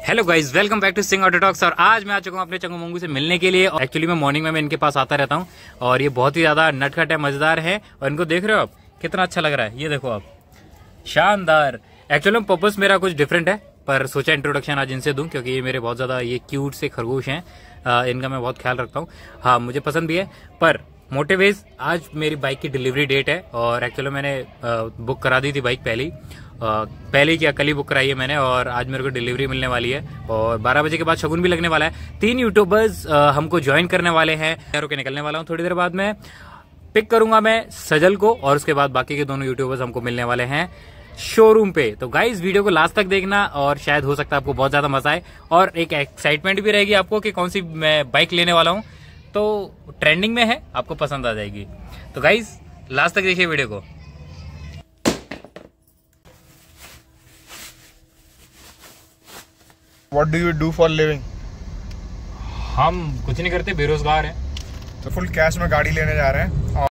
Hello guys, welcome back to Singh auto talks. और आज मैं आ चुका हूँ अपने चंगू मंगू से मिलने के लिए। एक्चुअली मैं मॉर्निंग में इनके पास आता रहता हूँ और ये बहुत ही ज्यादा नटखट है, मजेदार है। और इनको देख रहे हो आप, कितना अच्छा लग रहा है, ये देखो आप, शानदार। एक्चुअली पर्पस मेरा कुछ डिफरेंट है, पर सोचा इंट्रोडक्शन आज इनसे दूं क्योंकि ये मेरे बहुत ज्यादा ये क्यूट से खरगोश हैं। इनका मैं बहुत ख्याल रखता हूँ। हाँ, मुझे पसंद भी है। पर मोटिवेज आज मेरी बाइक की डिलीवरी डेट है और एक्चुअली मैंने बुक करा दी थी बाइक पहले क्या कल ही बुक कराई है मैंने, और आज मेरे को डिलीवरी मिलने वाली है। और 12 बजे के बाद शगुन भी लगने वाला है। 3 यूट्यूबर्स हमको ज्वाइन करने वाले हैं। होकर निकलने वाला हूँ थोड़ी देर बाद में। पिक करूंगा मैं सजल को और उसके बाद बाकी के दोनों यूट्यूबर्स हमको मिलने वाले हैं शोरूम पे। तो गाइज वीडियो को लास्ट तक देखना और शायद हो सकता है आपको बहुत ज्यादा मजा आए और एक एक्साइटमेंट भी रहेगी आपको कि कौन सी मैं बाइक लेने वाला हूँ। तो ट्रेंडिंग में है, आपको पसंद आ जाएगी। तो गाइज लास्ट तक देखिए वीडियो को। What do you do for living? हम कुछ नहीं करते, बेरोजगार हैं। तो फुल कैश में गाड़ी लेने जा रहे हैं। और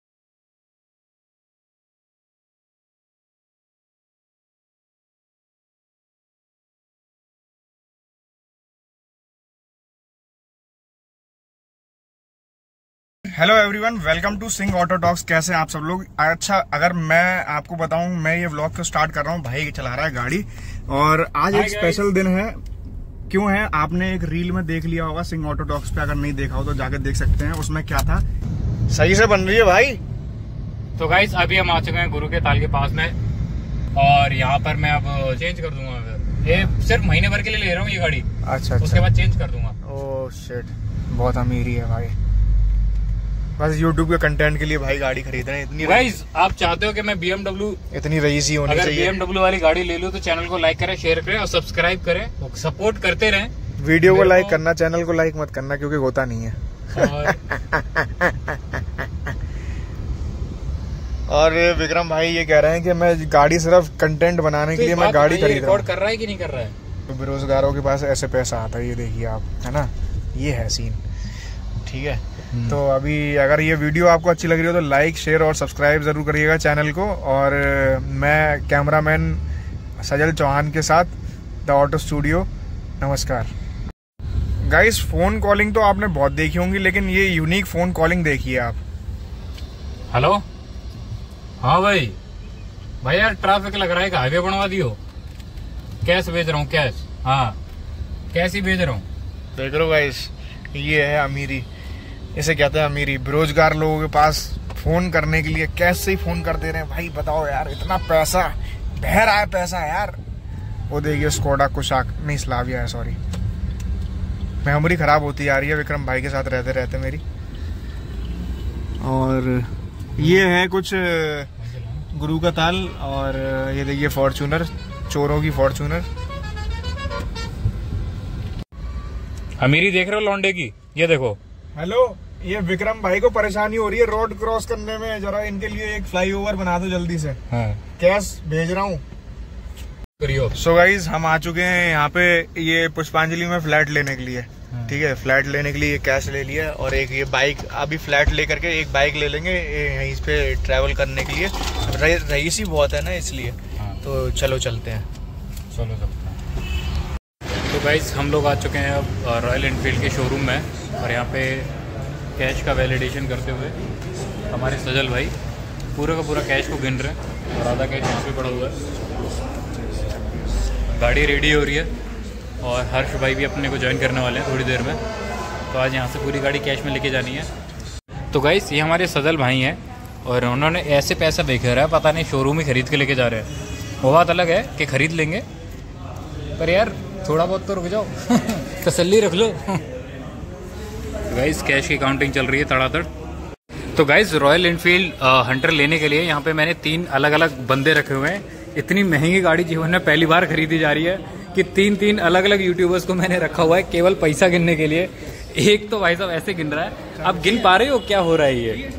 hello everyone, welcome to Singh auto talks. कैसे हैं आप सब लोग? अच्छा, अगर मैं आपको बताऊं, मैं ये व्लॉग को स्टार्ट कर रहा हूं, भाई चला रहा है गाड़ी। और आज एक स्पेशल दिन है। क्यों है? आपने एक रील में देख लिया होगा सिंह ऑटो टॉक्स पे, अगर नहीं देखा हो तो जाके देख सकते हैं। उसमें क्या था, सही से बन रही है भाई। तो गाइस अभी हम आ चुके हैं गुरु के ताल के पास में और यहाँ पर मैं अब चेंज कर दूंगा। ये सिर्फ महीने भर के लिए ले रहा हूँ ये गाड़ी। अच्छा, उसके बाद चेंज कर दूंगा। ओह शिट, बहुत अमीरी है भाई। बस YouTube के कंटेंट के लिए भाई गाड़ी खरीद रहे हैं। इतनी गाइस आप चाहते हो कि मैं BMW इतनी रईसी होनी चाहिए। अगर BMW वाली गाड़ी ले लूं तो चैनल को लाइक करें, शेयर करें और सब्सक्राइब करें, सपोर्ट करते रहें। वीडियो को लाइक करना, चैनल को लाइक मत करना क्योंकि होता नहीं है। और विक्रम भाई ये कह रहे हैं कि मैं गाड़ी सिर्फ कंटेंट बनाने के लिए मैं गाड़ी खरीद रहा हूँ। कर रहा है कि नहीं कर रहा है? तो बेरोजगारों के पास ऐसे पैसा आता है, ये देखिए आप, है ना, ये है सीन। ठीक है, तो अभी अगर ये वीडियो आपको अच्छी लग रही हो तो लाइक, शेयर और सब्सक्राइब जरूर करिएगा चैनल को। और मैं कैमरामैन सजल चौहान के साथ द ऑटो स्टूडियो। नमस्कार गाइस। फोन कॉलिंग तो आपने बहुत देखी होंगी, लेकिन ये यूनिक फोन कॉलिंग देखिए आप। हेलो, हाँ भाई यार ट्रैफिक लग रहा है, हाईवे बनवा दियो। कैश भेज रहा हूँ, कैश। हाँ, कैश ही भेज रहा हूँ। देख लो गाइस, ये है अमीरी, इसे कहते हैं अमीरी। बेरोजगार लोगों के पास फोन करने के लिए कैश से ही फोन कर दे रहे हैं। भाई बताओ यार, इतना पैसा बह रहा है, पैसा यार। वो देखिए स्कोडा कुशाक, नहीं स्लाविया है, सॉरी। मेमोरी खराब होती जा रही है विक्रम भाई के साथ रहते रहते मेरी। और ये है कुछ गुरु का ताल। और ये देखिए फॉर्च्यूनर, चोरों की फॉर्च्यूनर। अमीरी देख रहे हो लौंडे की, ये देखो। हेलो, ये विक्रम भाई को परेशानी हो रही है रोड क्रॉस करने में, जरा इनके लिए एक फ्लाईओवर बना दो जल्दी से। हाँ। कैश भेज रहा हूँ। सो गाइज हम आ चुके हैं यहाँ पे, ये पुष्पांजलि में फ्लैट लेने के लिए। ठीक है, फ्लैट लेने के लिए कैश ले लिया और एक ये बाइक, अभी फ्लैट लेकर के एक बाइक ले लेंगे यहीं पे ट्रैवल करने के लिए। रईसी बहुत है ना, इसलिए। हाँ। तो चलो चलते हैं। चलो चलते हैं। तो गाइज हम लोग आ चुके हैं अब रॉयल एनफील्ड के शोरूम में और यहाँ पे कैश का वैलिडेशन करते हुए हमारे सजल भाई पूरा का पूरा कैश को गिन रहे हैं और आधा कैश यहाँ पे पड़ा हुआ है। गाड़ी रेडी हो रही है और हर्ष भाई भी अपने को ज्वाइन करने वाले हैं थोड़ी देर में। तो आज यहाँ से पूरी गाड़ी कैश में लेके जानी है। तो गाइस ये हमारे सजल भाई हैं और उन्होंने ऐसे पैसा देखा रहा है, पता नहीं शोरूम ही खरीद के लेके जा रहे हैं। वो बात अलग है कि खरीद लेंगे, पर यार थोड़ा बहुत तो रुक जाओ, तसल्ली रख लो। तो गाइस कैश की काउंटिंग चल रही है तड़ातड़। तो गाइस रॉयल एनफील्ड हंटर लेने के लिए यहाँ पे मैंने 3 अलग अलग बंदे रखे हुए हैं। इतनी महंगी गाड़ी जीवन में पहली बार खरीदी जा रही है कि 3 अलग अलग यूट्यूबर्स को मैंने रखा हुआ है केवल पैसा गिनने के लिए। एक तो भाई साहब ऐसे गिन रहा है, आप गिन पा रहे हो क्या हो रहा है ये?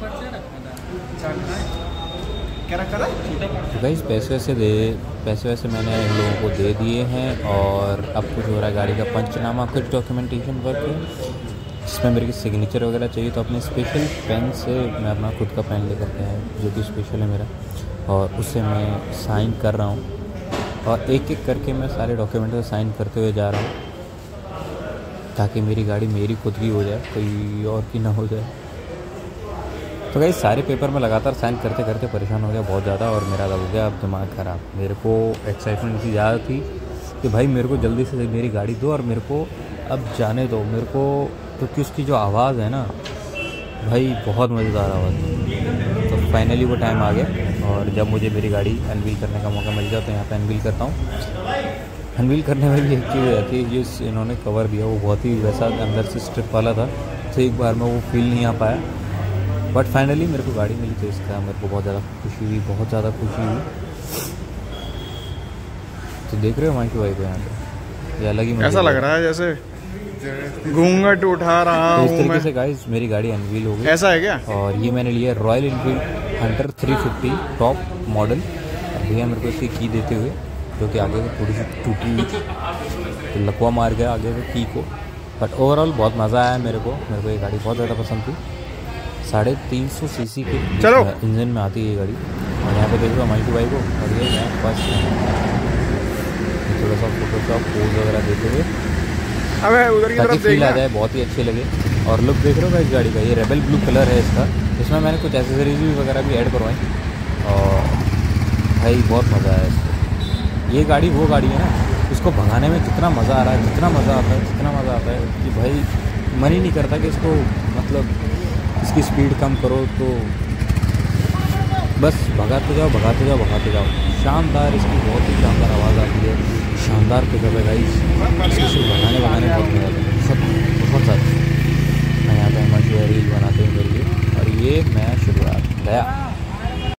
गाइस पैसे वैसे मैंने इन लोगों को दे दिए हैं और अब कुछ हो रहा है गाड़ी का पंचनामा, कुछ डॉक्यूमेंटेशन वर्क है जिसमें मेरे की सिग्नेचर वगैरह चाहिए। तो अपने स्पेशल पेन से मैं अपना खुद का पेन लेकर के आया जो कि स्पेशल है मेरा, और उससे मैं साइन कर रहा हूँ। और एक एक करके मैं सारे डॉक्यूमेंट को साइन करते हुए जा रहा हूँ, ताकि मेरी गाड़ी मेरी खुद की हो जाए, कोई और की ना हो जाए। तो गाइस सारे पेपर में लगातार साइन करते करते परेशान हो गया बहुत ज़्यादा, और मेरा हो गया अब दिमाग ख़राब। मेरे को एक्साइटमेंट इतनी ज़्यादा थी कि भाई मेरे को जल्दी से मेरी गाड़ी दो और मेरे को अब जाने दो मेरे को, क्योंकि उसकी जो आवाज़ है ना भाई बहुत मज़ेदार आवाज़ है। तो फाइनली वो टाइम आ गया, और जब मुझे मेरी गाड़ी अनवील करने का मौका मिल जाए तो यहाँ पे अनवील करता हूँ। अनवील करने में भी एक चीज़ रहती है, जो इन्होंने कवर दिया वो बहुत ही वैसा अंदर से स्ट्रिप वाला था, तो एक बार में वो फील नहीं आ पाया। बट फाइनली मेरे को गाड़ी मिली, तो इसका मेरे को बहुत ज़्यादा खुशी हुई, बहुत ज़्यादा खुशी हुई। तो देख रहे हो माइकी भाई को यहाँ पे, ये अलग ही ऐसा लग रहा है जैसे घूंघट उठा रहा हूँ। तो इस तरीके से गाइस मेरी गाड़ी अनवील हो गई। ऐसा है क्या? और ये मैंने लिया Royal Enfield Hunter 350 top model. भैया मेरे को इसकी की देते हुए, जो कि आगे से थोड़ी सी टूटी हुई, तो लकवा मार गया आगे से की को। बट ओवरऑल बहुत मज़ा आया मेरे को ये गाड़ी बहुत ज़्यादा पसंद थी। 350 सीसी के इंजन में आती है ये गाड़ी। और यहाँ पे देख लो माइकी भाई को, और ये मैं फर्स्ट थोड़ा सा फोटोशॉप पोज वगैरह देते हुए ताकि फील आ जाए, बहुत ही अच्छे लगे। और लुक देख रहे हो इस गाड़ी का, ये रेबल ब्लू कलर है इसका। इसमें मैंने कुछ एसेसरीज भी वगैरह भी ऐड करवाई, और भाई बहुत मज़ा आया इसको। ये गाड़ी वो गाड़ी है ना, इसको भगाने में जितना मज़ा आ रहा है, जितना मज़ा आता है कि भाई मन ही नहीं करता कि इसको मतलब इसकी स्पीड कम करो, तो बस भगाते जाओ। शानदार, इसकी बहुत ही शानदार आवाज़ आती है, शानदार पिकअप है गाइस। इसको सिर्फ भगाने बहुत मज़ा आता है, बहुत ज़्यादा। मैं यहाँ पे रील बनाते हैं मेरे लिए, और ये मैं शुरुआत गया।